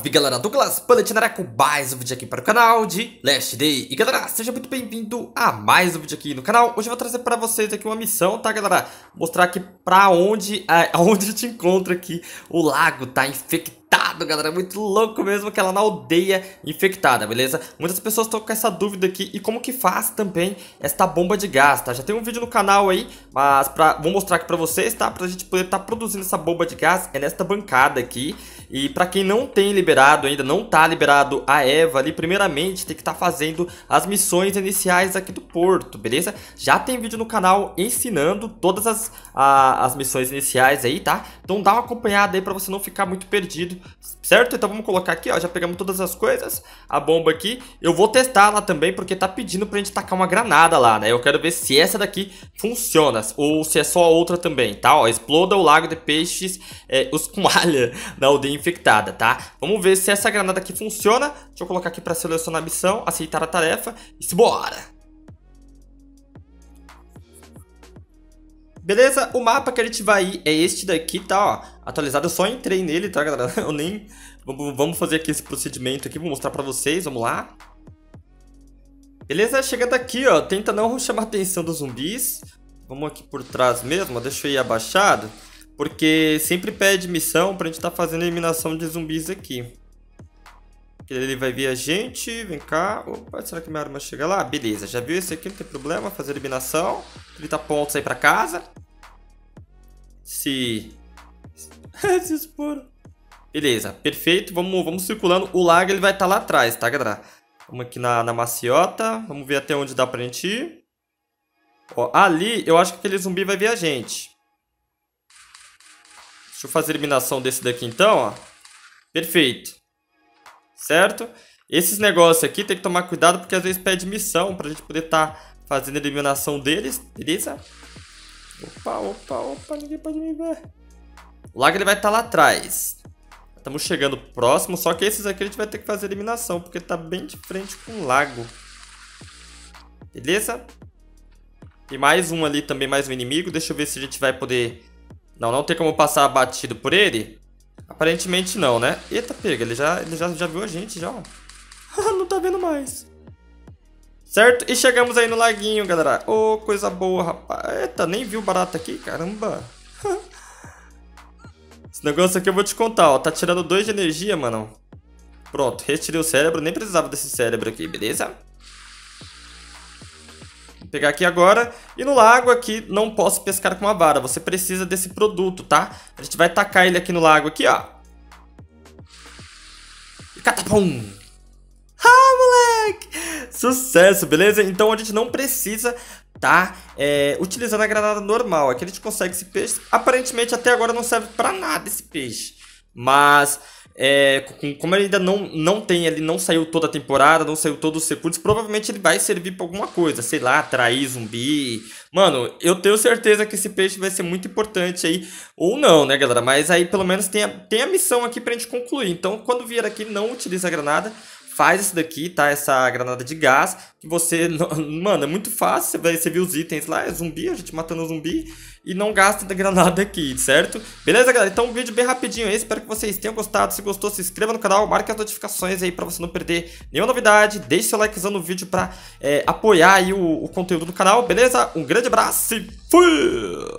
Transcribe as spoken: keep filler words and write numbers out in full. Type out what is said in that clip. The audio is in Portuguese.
Salve galera, Douglas Paletinaré com mais um vídeo aqui para o canal de Last Day. E galera, seja muito bem-vindo a mais um vídeo aqui no canal. Hoje eu vou trazer para vocês aqui uma missão, tá galera? Mostrar aqui pra onde, aonde a gente encontra aqui o lago tá infectado, galera. Muito louco mesmo, aquela na aldeia infectada, beleza? Muitas pessoas estão com essa dúvida aqui e como que faz também esta bomba de gás, tá? Já tem um vídeo no canal aí, mas pra, vou mostrar aqui pra vocês, tá? Pra gente poder estar tá produzindo essa bomba de gás é nesta bancada aqui. E pra quem não tem liberado ainda, não tá liberado a Eva ali, primeiramente tem que estar tá fazendo as missões iniciais aqui do porto, beleza? Já tem vídeo no canal ensinando todas as, a, as missões iniciais aí, tá? Então dá uma acompanhada aí pra você não ficar muito perdido, certo? Então vamos colocar aqui, ó, já pegamos todas as coisas, a bomba aqui. Eu vou testar lá também, porque tá pedindo pra gente tacar uma granada lá, né? Eu quero ver se essa daqui funciona, ou se é só a outra também, tá? Ó, exploda o lago de peixes, é, os com alha na aldeia infectada, tá? Vamos ver se essa granada aqui funciona. Deixa eu colocar aqui para selecionar a missão, aceitar a tarefa e se bora! Beleza, o mapa que a gente vai ir é este daqui, tá? Ó, atualizado, eu só entrei nele, tá, galera? Eu nem... Vamos fazer aqui esse procedimento aqui, vou mostrar pra vocês, vamos lá. Beleza, chegando aqui, ó, tenta não chamar a atenção dos zumbis. Vamos aqui por trás mesmo, deixa eu ir abaixado. Porque sempre pede missão pra gente estar tá fazendo eliminação de zumbis aqui. Ele vai ver a gente, vem cá. Opa, será que minha arma chega lá? Beleza, já viu esse aqui, não tem problema, fazer eliminação. trinta pontos aí pra casa. Se... Se expor. Beleza, perfeito, vamos, vamos circulando. O lago ele vai estar tá lá atrás, tá galera? Vamos aqui na, na maciota, vamos ver até onde dá pra gente ir. Ó, ali eu acho que aquele zumbi vai ver a gente. Deixa eu fazer a eliminação desse daqui então, ó. Perfeito. Certo? Esses negócios aqui tem que tomar cuidado porque às vezes pede missão pra gente poder estar tá fazendo a eliminação deles, beleza? Opa, opa, opa, ninguém pode me ver. O lago ele vai estar tá lá atrás. Estamos chegando próximo, só que esses aqui a gente vai ter que fazer a eliminação porque tá bem de frente com o lago. Beleza? Tem mais um ali também, mais um inimigo. Deixa eu ver se a gente vai poder... Não, não tem como passar batido por ele? Aparentemente não, né? Eita, pega, ele já, ele já, já viu a gente, já, ó. Não tá vendo mais. Certo? E chegamos aí no laguinho, galera. Ô, oh, coisa boa, rapaz. Eita, nem viu barata aqui, caramba. Esse negócio aqui eu vou te contar, ó. Tá tirando dois de energia, mano. Pronto, retirei o cérebro. Nem precisava desse cérebro aqui, beleza? Vou pegar aqui agora. E no lago aqui não posso pescar com uma vara. Você precisa desse produto, tá? A gente vai tacar ele aqui no lago aqui, ó. E catapum! Ah, moleque! Sucesso, beleza? Então a gente não precisa tá é, utilizando a granada normal. Aqui a gente consegue esse peixe. Aparentemente até agora não serve pra nada esse peixe. Mas... É, como ele ainda não, não tem, ele não saiu toda a temporada, não saiu todos os recursos, provavelmente ele vai servir pra alguma coisa, sei lá, atrair zumbi. Mano, eu tenho certeza que esse peixe vai ser muito importante aí, ou não, né, galera? Mas aí pelo menos tem a, tem a missão aqui pra gente concluir. Então, quando vier aqui, não utiliza a granada. Faz esse daqui, tá? Essa granada de gás. Que você... Mano, é muito fácil. Você vai você viu os itens lá. É zumbi, a gente matando o zumbi. E não gasta da granada aqui, certo? Beleza, galera? Então um vídeo bem rapidinho aí. Espero que vocês tenham gostado. Se gostou, se inscreva no canal. Marque as notificações aí pra você não perder nenhuma novidade. Deixe seu likezão no vídeo pra é, apoiar aí o, o conteúdo do canal. Beleza? Um grande abraço e fui!